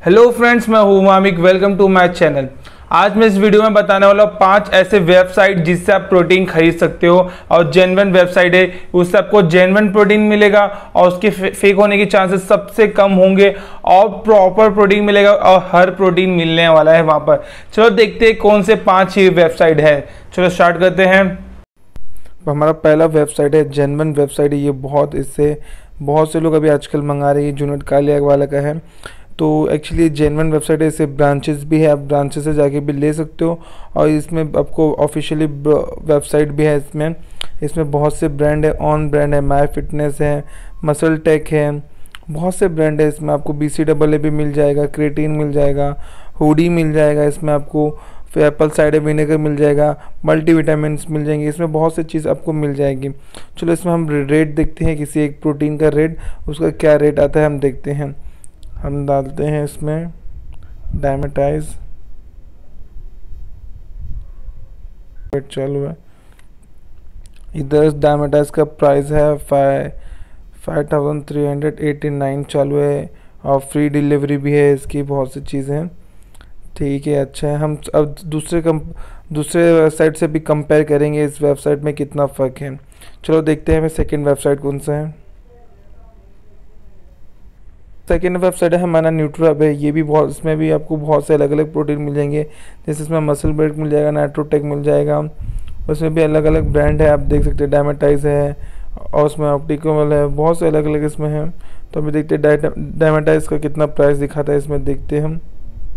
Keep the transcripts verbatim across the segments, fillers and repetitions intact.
Hello friends, मैं हूं Mamik. Welcome to my channel. आज मैं इस वीडियो में बताने वाला हूँ पांच ऐसे वेबसाइट जिससे आप प्रोटीन खरीद सकते हो और जेन्युइन वेबसाइट है, उससे आपको जेन्युइन प्रोटीन मिलेगा और उसके फेक होने के चांसेस सबसे कम होंगे और प्रॉपर प्रोटीन मिलेगा और हर प्रोटीन मिलने वाला है वहाँ पर। चलो देखते हैं कौन से पाँच ही वेबसाइट है। चलो स्टार्ट करते हैं। तो हमारा पहला वेबसाइट है जेन्युइन वेबसाइट है। ये बहुत इससे बहुत से लोग अभी आजकल मंगा रहे हैं। जूनियर कालिया वाला का है। तो एक्चुअली जेन्युइन वेबसाइट है, इससे ब्रांचेस भी है, आप ब्रांचेस से जाके भी ले सकते हो और इसमें आपको ऑफिशियली वेबसाइट भी है। इसमें इसमें बहुत से ब्रांड है, ऑन ब्रांड है, माई फिटनेस है, मसल टेक है, बहुत से ब्रांड है। इसमें आपको बी सी डबल ए भी मिल जाएगा, क्रिएटिन मिल जाएगा, हुडी मिल जाएगा, इसमें आपको फिर एप्पल साइडर विनेगर मिल जाएगा, मल्टी विटामिन मिल जाएंगे, इसमें बहुत सी चीज़ आपको मिल जाएगी। चलो इसमें हम रेट देखते हैं, किसी एक प्रोटीन का रेट, उसका क्या रेट आता है हम देखते हैं। हम डालते हैं इसमें डायमेटाइज, चालू है। इधर डायमेटाइज का प्राइस है five five thousand three hundred eighty nine चालू है और फ्री डिलीवरी भी है इसकी, बहुत सी चीज़ें हैं। ठीक है, अच्छा है। हम अब दूसरे कम दूसरे वेबसाइट से भी कंपेयर करेंगे इस वेबसाइट में कितना फ़र्क है। चलो देखते हैं हमें सेकंड वेबसाइट कौन सा है। सेकेंड वेबसाइट है हमारा न्यूट्रोहब है। ये भी बहुत, इसमें भी आपको बहुत से अलग अलग प्रोटीन मिल जाएंगे। जैसे इसमें मसल ब्रेक मिल जाएगा, नाइट्रोटेक मिल जाएगा, उसमें भी अलग अलग ब्रांड है, आप देख सकते हैं। डायमेटाइज है और उसमें ऑप्टिकल है, बहुत से अलग अलग इसमें हैं। तो अभी देखते हैं डायमेटाइज का कितना प्राइस दिखाता है। इसमें देखते हैं हम,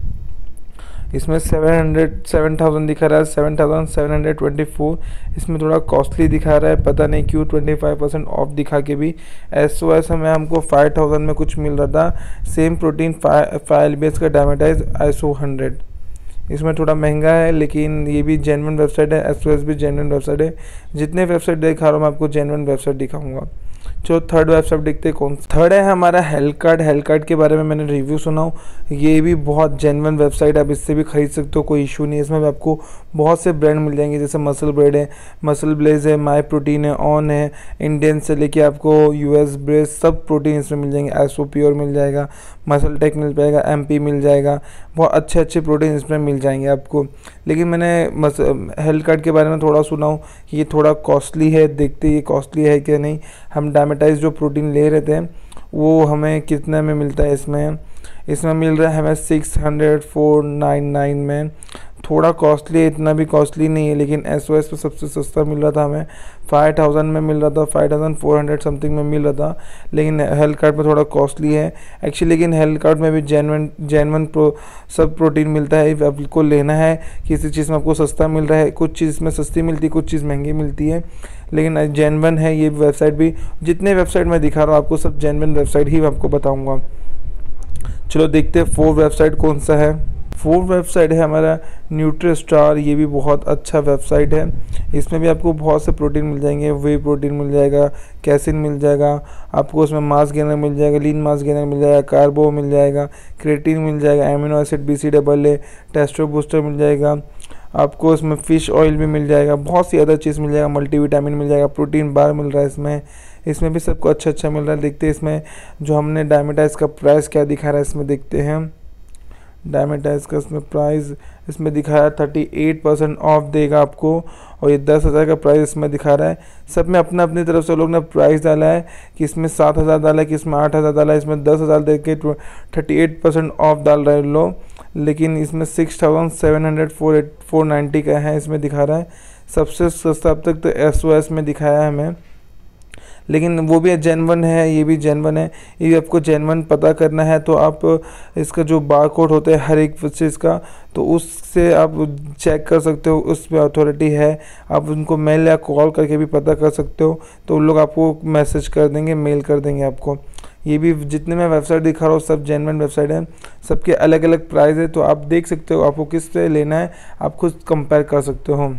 इसमें सेवन हंड्रेड सेवन थाउजेंड दिखा रहा है, seven thousand seven hundred twenty four. इसमें थोड़ा कॉस्टली दिखा रहा है, पता नहीं क्यों। ट्वेंटी फाइव परसेंट ऑफ दिखा के भी एस ओ एस हमें हमको फाइव थाउजेंड में कुछ मिल रहा था। सेम प्रोटीन फाइव बेस का डायमेटाइज आईसो हंड्रेड, इसमें थोड़ा महंगा है, लेकिन ये भी जेन्युइन वेबसाइट है। एस ओ एस भी जेन्युइन वेबसाइट है। जितने वेबसाइट दिखा रहा हूँ मैं आपको जेन्युइन वेबसाइट दिखाऊंगा। जो थर्ड वेबसाइट देखते हैं कौन सा। थर्ड है हमारा हेल्थ कार्ड। हेल्थ कार्ड के बारे में मैंने रिव्यू सुना हूँ, ये भी बहुत जेन्युइन वेबसाइट है, आप इससे भी खरीद सकते हो, कोई इशू नहीं है। इसमें भी आपको बहुत से ब्रांड मिल जाएंगे, जैसे मसल ब्रेड है, मसल ब्लेज है, माई प्रोटीन है, ऑन है, इंडियन से लेके आपको यू एस ब्रेड, सब प्रोटीन इसमें मिल जाएंगे। एसो प्योर मिल जाएगा, मसल टेक मिल जाएगा, एम पी मिल जाएगा, बहुत अच्छे अच्छे प्रोटीन इसमें मिल जाएंगे आपको। लेकिन मैंने हेल्थ कार्ड के बारे में थोड़ा सुना हूँ कि ये थोड़ा कॉस्टली है। देखते ये कॉस्टली है क्या नहीं। हम डायमेटाइज जो प्रोटीन ले रहे थे वो हमें कितने में मिलता है। इसमें इसमें मिल रहा है हमें six hundred four nine nine में। थोड़ा कॉस्टली है, इतना भी कॉस्टली नहीं है, लेकिन एस ओ एस पे सबसे सस्ता मिल रहा था हमें, फाइव थाउजेंड में मिल रहा था, five thousand four hundred something में मिल रहा था। लेकिन हेल्थ कार्ड में थोड़ा कॉस्टली है एक्चुअली। लेकिन हेल्थ कार्ड में भी जेन्युइन जेन्युइन प्रो सब प्रोटीन मिलता है। आपको लेना है, किसी चीज़ में आपको सस्ता मिल रहा है, कुछ चीज़ में सस्ती मिलती है, कुछ चीज़ महंगी मिलती है, लेकिन जेन्युइन है ये वेबसाइट भी। जितने वेबसाइट मैं दिखा रहा हूँ आपको सब जेन्युइन वेबसाइट ही आपको बताऊँगा। चलो देखते हैं फोर वेबसाइट कौन सा है। फोर वेबसाइट है हमारा न्यूट्री स्टार। ये भी बहुत अच्छा वेबसाइट है। इसमें भी आपको बहुत से प्रोटीन मिल जाएंगे, वे प्रोटीन मिल जाएगा, कैसिन मिल जाएगा, आपको उसमें मास गेनर मिल जाएगा, लीन मास गेनर मिल जाएगा, कार्बो मिल जाएगा, क्रिएटिन मिल जाएगा, amino acid, B C double A, testo booster मिल जाएगा, आपको इसमें फ़िश ऑयल भी मिल जाएगा, बहुत सी अदर चीज़ मिल जाएगा, मल्टी विटामिन मिल जाएगा, प्रोटीन बार मिल रहा है इसमें। इसमें भी सबको अच्छा अच्छा मिल रहा है। देखते हैं इसमें जो हमने डायमेटाइज का प्राइस क्या दिखा रहा है, इसमें देखते हैं। डायमेटाइज का इसमें प्राइस इसमें दिखाया थर्टी एट परसेंट ऑफ देगा आपको, और ये दस हज़ार का प्राइस इसमें दिखा रहा है। सब में अपना अपनी तरफ से लोग ने प्राइस डाला है कि इसमें सात हज़ार डाला है, कि इसमें आठ हज़ार डाला है, इसमें दस हज़ार दे के थर्टी एट परसेंट ऑफ डाल रहे हैं लोग। लेकिन इसमें six thousand seven hundred four eight four ninety का है, इसमें दिखा रहा है। सबसे सस्ता अब तक तो एस ओ एस में दिखाया है हमें, लेकिन वो भी जेन्युइन है, ये भी जेन्युइन है। ये आपको जेन्युइन पता करना है तो आप इसका जो बार कोड होता है हर एक चीज़ का, तो उससे आप चेक कर सकते हो, उस पर अथॉरिटी है। आप उनको मेल या कॉल करके भी पता कर सकते हो, तो उन लोग आपको मैसेज कर देंगे, मेल कर देंगे आपको। ये भी जितने मैं वेबसाइट दिखा रहा हूँ सब जेन्युइन वेबसाइट है, सबके अलग अलग प्राइस है, तो आप देख सकते हो आपको किस से लेना है, आप खुद कंपेयर कर सकते हो।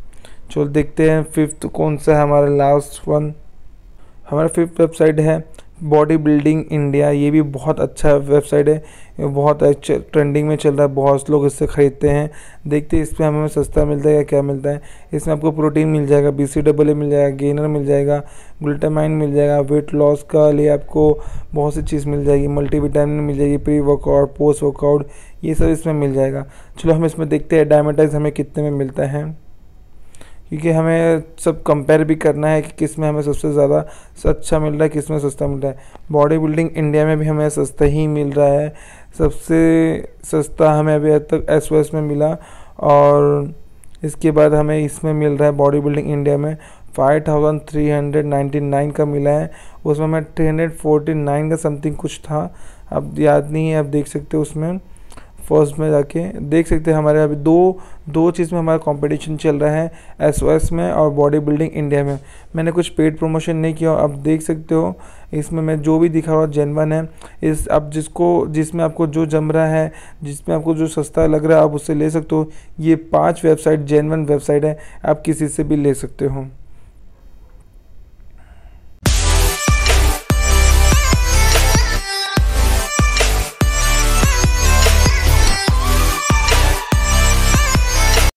चलो देखते हैं फिफ्थ कौन सा है हमारा लास्ट वन। हमारा फिफ्थ वेबसाइट है बॉडी बिल्डिंग इंडिया, ये भी बहुत अच्छा वेबसाइट है, ये बहुत अच्छा ट्रेंडिंग में चल रहा है, बहुत लोग इससे ख़रीदते हैं। देखते हैं इसमें हमें सस्ता मिलता है या क्या मिलता है। इसमें आपको प्रोटीन मिल जाएगा, बी सी डबल ए मिल जाएगा, गेनर मिल जाएगा, ग्लूटामाइन मिल जाएगा, वेट लॉस का लिए आपको बहुत सी चीज़ मिल जाएगी, मल्टीविटामिन मिल जाएगी, प्री वर्कआउट, पोस्ट वर्कआउट, ये सब इसमें मिल जाएगा। चलो हम इसमें देखते हैं डायमेटाइज हमें कितने में मिलता है, क्योंकि हमें सब कंपेयर भी करना है कि किस में हमें सबसे ज़्यादा अच्छा मिल रहा है, किस में सस्ता मिल रहा है। बॉडी बिल्डिंग इंडिया में भी हमें सस्ता ही मिल रहा है, सबसे सस्ता हमें अभी तक एस ओ एस में मिला, और इसके बाद हमें इसमें मिल रहा है बॉडी बिल्डिंग इंडिया में five thousand three hundred ninety nine का मिला है। उसमें हमें थ्री हंड्रेड फोर्टी नाइन का समथिंग कुछ था, अब याद नहीं है, आप देख सकते हो उसमें फर्स्ट में जाके देख सकते हैं। हमारे अभी दो दो चीज़ में हमारा कंपटीशन चल रहा है, एस ओ एस में और बॉडी बिल्डिंग इंडिया में। मैंने कुछ पेड प्रमोशन नहीं किया, अब देख सकते हो इसमें मैं जो भी दिखा रहा हूँ जेन्युइन है। इस अब जिसको जिसमें आपको जो जम रहा है, जिसमें आपको जो सस्ता लग रहा है आप उससे ले सकते हो। ये पांच वेबसाइट जेन्युइन वेबसाइट है, आप किसी से भी ले सकते हो।